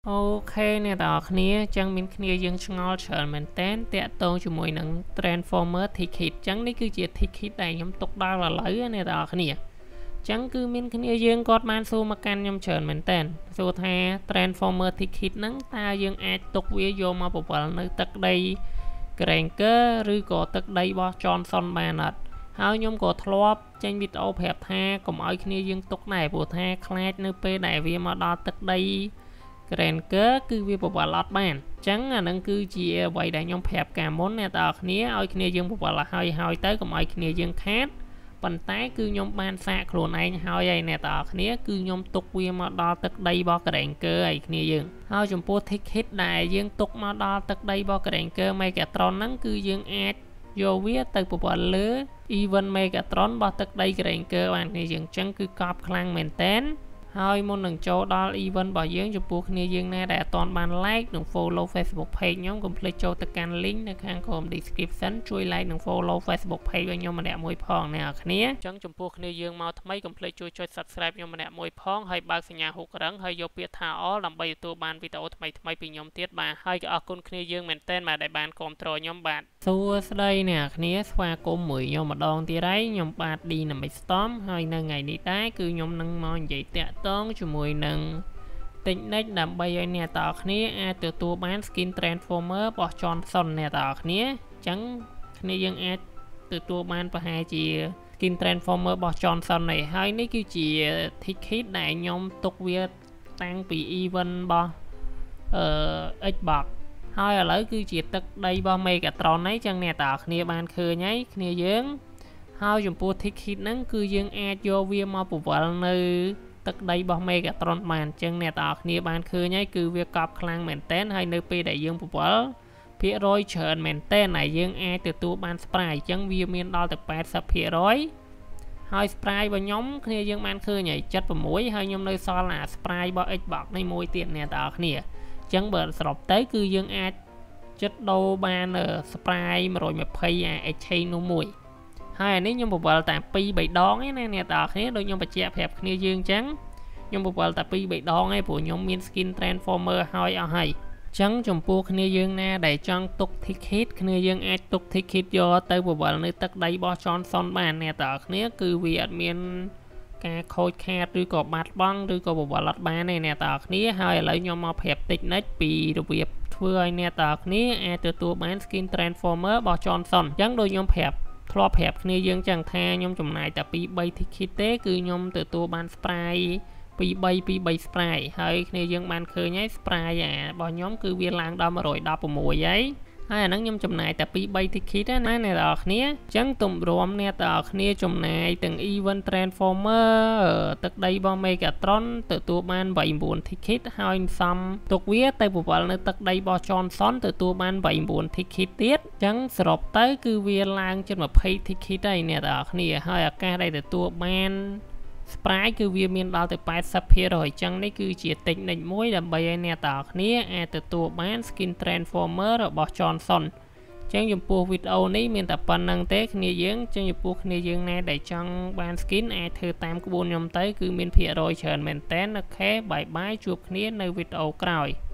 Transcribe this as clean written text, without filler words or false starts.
អូខេអ្នកទាំងអស់គ្នាចឹងមានគ្នាយើងឆ្ងល់ច្រើនមែនតើតាក់ទងជាមួយនឹង Transformer Ticket ចឹងនេះគឺជា Ticket ដែលខ្ញុំទុកដល់ឥឡូវអ្នកទាំងអស់គ្នាចឹងគឺមានគ្នាយើងគាត់បានសួរមកកាន់ខ្ញុំច្រើនមែនតើសួរថា Transformer Ticket ហ្នឹងតើយើងអាចទុកវាយកមកបវល់នៅទឹកដី Granger ឬក៏ទឹកដីរបស់ Johnson បានអត់ហើយខ្ញុំក៏ធ្លាប់ចេញវីដេអូប្រាប់ថាកុំឲ្យគ្នាយើងទុកដែរព្រោះថាខ្លាចនៅពេលដែលវាមកដល់ទឹកដី Granger គឺវាបវល់អត់បានអញ្ចឹងអានឹងគឺជាអ្វីដែលខ្ញុំប្រាប់កាលមុនអ្នកទាំងអស់គ្នាឲ្យគ្នាយើងបវល់ឲ្យទៅកុំឲ្យគ្នាយើងខាតប៉ុន្តែគឺខ្ញុំបានសាកខ្លួនឯងហើយអ្នកទាំងអស់គ្នាគឺខ្ញុំទុកវាមកដល់ទឹកដីរបស់ Granger ឲ្យគ្នាយើងហើយចំពោះ ticket ដែលយើងទុកមកដល់ទឹកដីរបស់ Granger Megatron ហ្នឹងគឺយើងអាចយកវាទៅបវល់លើ event Megatron របស់ទឹកដី Granger បានគ្នាយើងអញ្ចឹងគឺកប់ខ្លាំងមែនតើហើយមុននឹងចូលដល់ event របស់យើងចំពោះគ្នាយើងណាដែលអត់ទាន់បាន like និង follow Facebook page ខ្ញុំកុំភ្លេចចូលទៅកាន់ link នៅខាងក្រោម description ជួយ like និង follow Facebook page របស់ខ្ញុំម្នាក់មួយផងអ្នកនរគ្នាអញ្ចឹងចំពោះគ្នាយើងមកថ្មីកុំភ្លេចជួយចុច subscribe ខ្ញុំម្នាក់មួយផងហើយបើកសញ្ញាហូបរឹងហើយយកពាក្យថា all ដើម្បីទទួលបានវីដេអូថ្មីៗពីខ្ញុំទៀតបាទហើយក៏អរគុណគ្នាយើងមែនទែនបាទដែលបានគាំទ្រខ្ញុំបាទសួស្តីអ្នកនរគ្នាស្វាគមន៍មួយខ្ញុំម្ដងទៀតហើយខ្ញុំបាទ Dynamic Storm ហើយនៅថ្ងៃនេះដែរគឺខ្ញុំនឹងមកនិយាយតាក់ទងជាមួយនឹង technique ដើម្បីឲ្យអ្នកទាំងអស់គ្នាអាចទទួលបាន skin transformer របស់ Johnson អ្នកទាំងអស់គ្នាអញ្ចឹងគ្នាយើងអាចទទួលបានប្រហែលជា skin transformer របស់ Johnson នេះហើយនេះគឺជា ticket ដែលខ្ញុំទុកវាតាំងពី event របស់Xbox ហើយឥឡូវគឺជាទឹកដីរបស់ Megatron ហ្នឹងចឹងអ្នកទាំងអស់គ្នាបានឃើញហើយគ្នាយើងហើយចំពោះ ticket ហ្នឹងគឺយើងអាចយកវាមកបវល់នៅទឹកដីរបស់ Megatron បានអញ្ចឹងអ្នកទាំងអស់គ្នាបានឃើញហើយគឺវាកប់ខ្លាំងមែនតើហើយនៅពេលដែលយើងបវល់ភាគរយច្រើនមែនតើហើយយើងអាចទទួលបាន spray អញ្ចឹងវាមានដល់ទៅ 80% ហើយ spray របស់ខ្ញុំគ្នាយើងបានឃើញហើយ 76 ហើយខ្ញុំនៅសល់អា spray របស់ Xbox នេះមួយទៀតអ្នកទាំងអស់គ្នាអញ្ចឹងបើសរុបទៅគឺយើងអាចចិត្តដូរបាន spray 120 exchange នោះមួយហើយអានេះខ្ញុំបវល់តែ 2-3 ដងឯណាអ្នកទាំងអស់គ្នាដូចខ្ញុំបញ្ជាក់ប្រាប់គ្នាយើងអញ្ចឹងខ្ញុំបវល់តែ 2-3 ដងឯងព្រោះខ្ញុំមាន skin transformer ហើយអស់ហើយអញ្ចឹងចំពោះគ្នាយើងណាដែលចង់ទុក ticket គ្នាយើងអាចទុក ticket យកទៅបវល់នៅទឹកដីរបស់ Johnson បានអ្នកទាំងអស់គ្នាគឺវាអត់មានការខូចខាតឬក៏បាត់បង់ឬក៏បវល់អត់បានទេអ្នកទាំងអស់គ្នាហើយឥឡូវខ្ញុំមកប្រាប់តិចនិចពីរបៀបធ្វើឲ្យអ្នកទាំងអស់គ្នាអាចទទួលបាន skin transformer របស់ Johnson អញ្ចឹងដូចខ្ញុំប្រាប់ធ្លាប់ប្រាប់គ្នាយើងចឹងថាខ្ញុំចំណាយតែ 2-3 ticket ទេគឺខ្ញុំទទួលបាន spray 2-3 spray ហើយគ្នាយើងបានឃើញហើយ spray របស់ខ្ញុំគឺវាឡើងដល់ 116 ហើយអាហ្នឹងខ្ញុំចំណាយតែ 2-3 ticket ណាអ្នកទាំងអស់គ្នាអញ្ចឹងទម្រាំអ្នកទាំងអស់គ្នាចំណាយទាំង event transformer ទឹកដីរបស់ Megatron ទទួលបាន 8-9 ticket ហើយសំទុកវាទៅបវល់នៅទឹកដីរបស់ Johnson ទទួលបាន 8-9 ticket ទៀតអញ្ចឹងសរុបទៅគឺវាឡើងជិត 20 ticket ហើយអ្នកទាំងអស់គ្នាហើយឱកាសដែលទទួលបាន spray គឺវាមានដល់ទៅ 80% អញ្ចឹងនេះគឺជា technique មួយដើម្បីឲ្យអ្នកទាំងអស់គ្នាអាចទទួលបាន skin transformer របស់ Johnson អញ្ចឹងចំពោះវីដេអូនេះមានតែប៉ុណ្្នឹងទេគ្នាយើងអញ្ចឹងចំពោះគ្នាយើងណាដែលចង់បាន skin អាចធ្វើតាមក្បួនខ្ញុំទៅគឺមានភាគរយច្រើនមែនតើអូខេបាយបាយជួបគ្នានៅវីដេអូក្រោយ